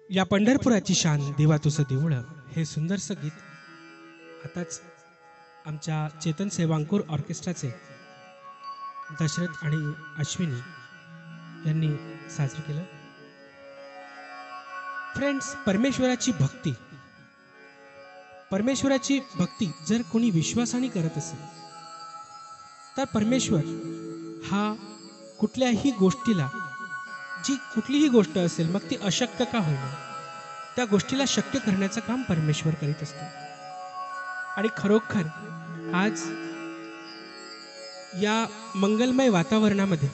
या पंढरपुराची शान देवा तुझं देऊळ हे सुंदरसं गीत आताच आमच्या चेतन सेवांकुर ऑर्केस्ट्राचे दशरथ आणि अश्विनी यांनी साजरं केलं। फ्रेंड्स, परमेश्वराची भक्ती जर कोणी विश्वासाने करत असेल तर परमेश्वर हा कुठल्याही गोष्टीला, जी कुठलीही गोष्ट असेल मग ती अशक्य का होईना, त्या गोष्टीला शक्य करण्याचं काम परमेश्वर करीत असतो। आणि खरोखर आज या मंगलमय वातावरणामध्ये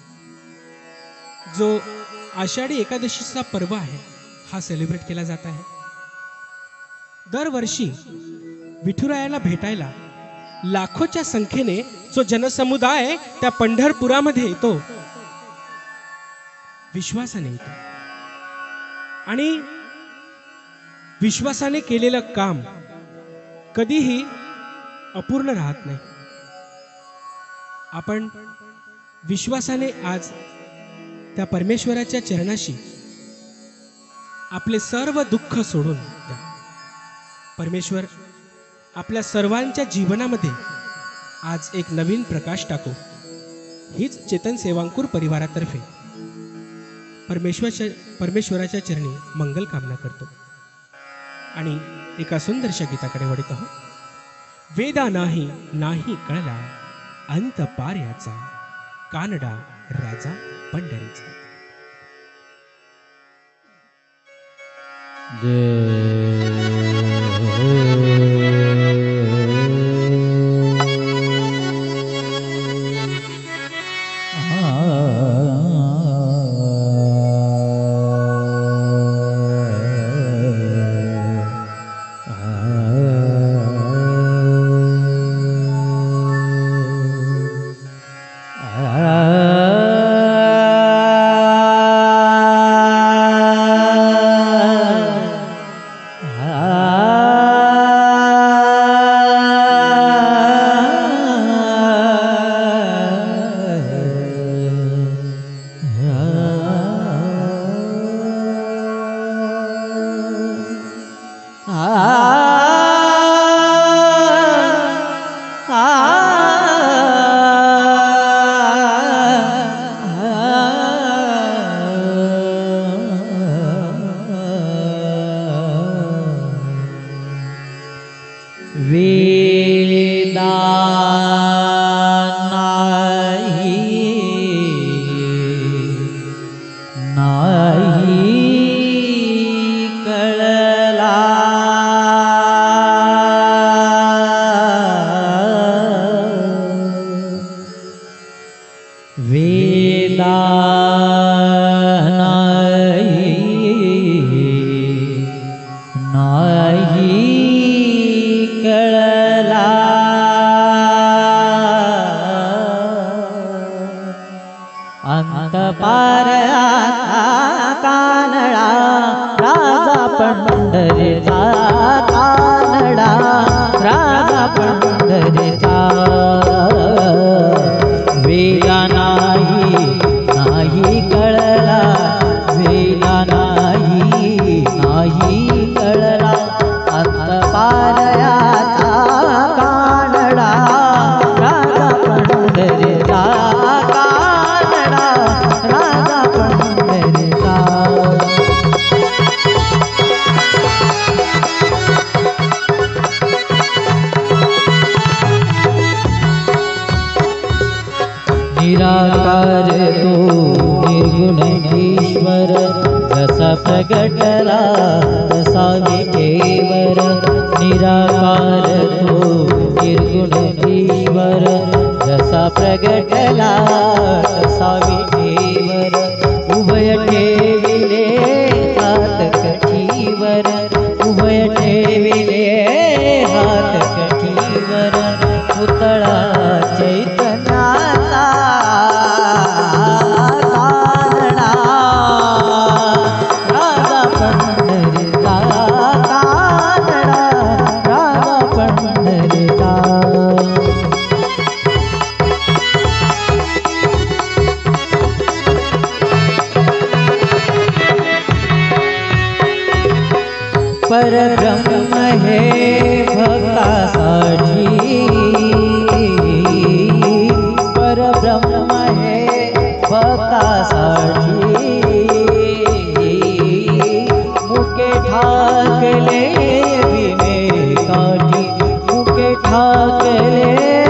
जो आषाढी एकादशीचा पर्व आहे हा सेलिब्रेट केला जात आहे। दरवर्षी विठुरायाला भेटायला लाखोच्या संख्येने जो जनसमुदाय त्या पंढरपुरामध्ये येतो, विश्वासाने येतो आणि विश्वासाने केलेलं काम कधीही अपूर्ण राहत नाही। आपण विश्वासाने आज त्या परमेश्वराच्या चरणाशी आपले सर्व दुःख सोडून द्या। परमेश्वर आपल्या सर्वांच्या जीवनामध्ये आज एक नवीन प्रकाश टाको, हीच चेतन सेवांकुर परिवारातर्फे परमेश्वराच्या चरणी मंगल कामना करतो। आणि एका सुंदरशा गीताकडे वळत आहोत। वेदा नाही नाही कळला अंत पार्याचा, कानडा राजा पंढरीचा। निराकार तो निर्गुण ईश्वर, जसा प्रगटला तसा विठेवर। निराकार तो निर्गुण ईश्वर, जसा प्रगटला तसा विठेवर। उभय ठेविले हात कठीवर, उभय ठेविले हात कठीवर। पुतळा चैतन्याचा कानडा राजा पंढरीचा, कानडा राजा पंढरीचा। परब्रह्म हे भक्तासाठी परब्रह्म हे भक्तासाठी मुके ठाकले भीमे काठी मुके ठाकले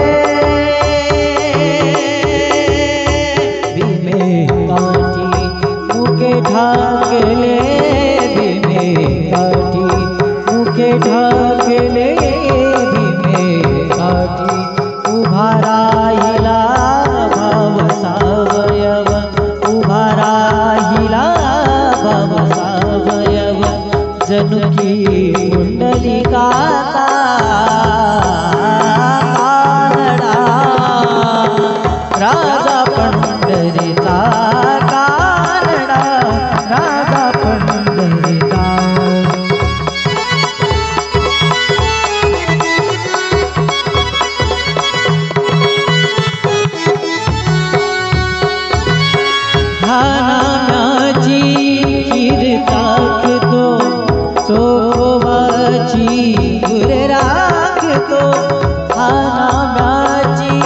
भीमे काठी मुके ठाकले भीमे काठी मुके ठाकले भीमे काठी उभा राहिला भाव सावयव उभा राहिला भाव सावयव जनुकी कुंडलिकाचा कानडा राजा पंढरीचा कानडा राजा पंढरीचा नाम्याची खीर टाकतो सोवाची गुर राखतो नाम्याची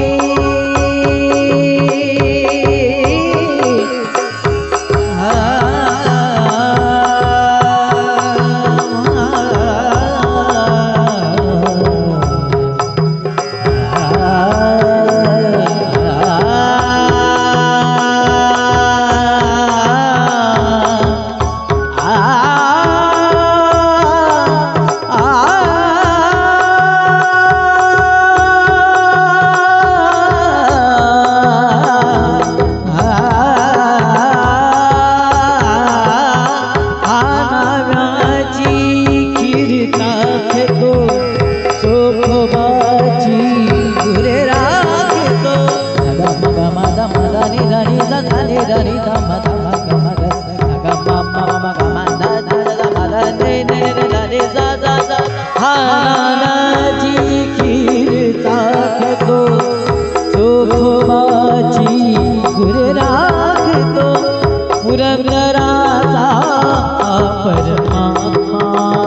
पुरंदराचा परमात्मा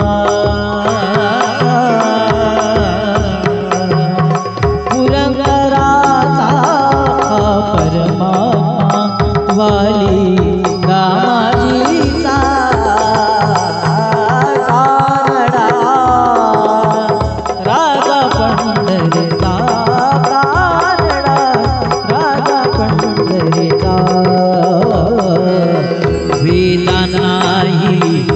पुरंदराचा परमात्मा वाली दामाजीचा कानडा राजा पंढरीचा कानडा राजा पंढरीचा वेदा नाही